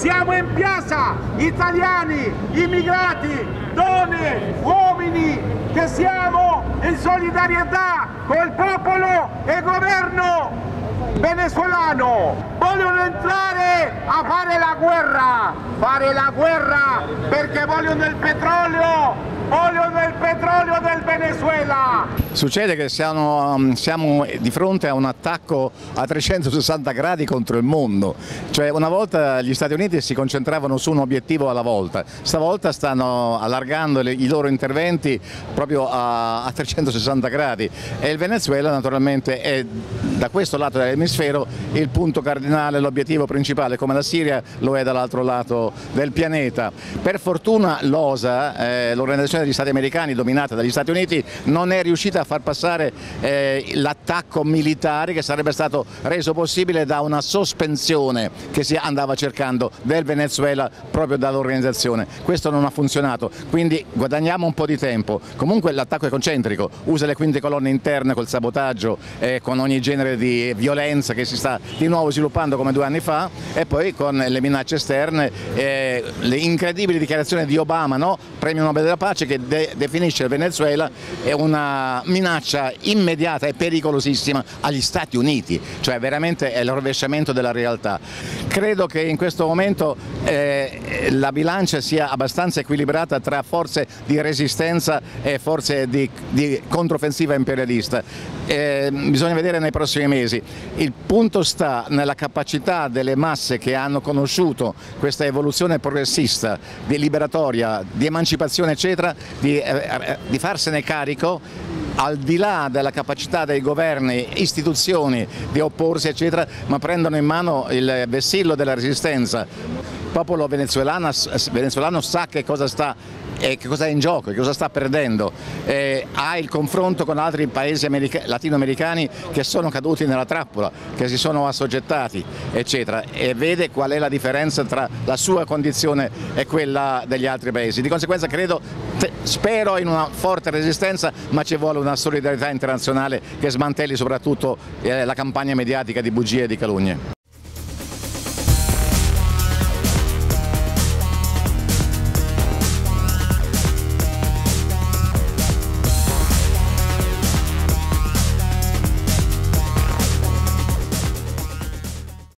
Siamo in piazza, italiani, immigrati, donne, uomini, che siamo in solidarietà col popolo e governo venezuelano. Vogliono entrare a fare la guerra perché vogliono il petrolio del Venezuela. Succede che siamo di fronte a un attacco a 360 gradi contro il mondo, cioè una volta gli Stati Uniti si concentravano su un obiettivo alla volta, stavolta stanno allargando i loro interventi proprio a 360 gradi e il Venezuela naturalmente è da questo lato dell'emisfero il punto cardinale, l'obiettivo principale, come la Siria lo è dall'altro lato del pianeta. Per fortuna l'OSA, l'Organizzazione degli Stati Americani dominata dagli Stati Uniti, non è riuscita a far passare l'attacco militare che sarebbe stato reso possibile da una sospensione che si andava cercando del Venezuela proprio dall'organizzazione. Questo non ha funzionato, quindi guadagniamo un po' di tempo. Comunque l'attacco è concentrico, usa le quinte colonne interne col sabotaggio, con ogni genere di violenza che si sta di nuovo sviluppando come 2 anni fa, e poi con le minacce esterne, le incredibili dichiarazioni di Obama, no? Premio Nobel della Pace, che definisce il Venezuela una minaccia immediata e pericolosissima agli Stati Uniti, cioè veramente è il rovesciamento della realtà. Credo che in questo momento la bilancia sia abbastanza equilibrata tra forze di resistenza e forze di controffensiva imperialista. Bisogna vedere nei prossimi mesi. Il punto sta nella capacità delle masse che hanno conosciuto questa evoluzione progressista, di liberatoria, di emancipazione eccetera, di farsene carico al di là della capacità dei governi, istituzioni di opporsi eccetera, ma prendono in mano il vessillo della resistenza. Il popolo venezuelano sa che cosa è in gioco, che cosa sta perdendo, ha il confronto con altri paesi latinoamericani che sono caduti nella trappola, che si sono assoggettati eccetera, e vede qual è la differenza tra la sua condizione e quella degli altri paesi. Di conseguenza spero in una forte resistenza, ma ci vuole una solidarietà internazionale che smantelli soprattutto la campagna mediatica di bugie e di calunnie.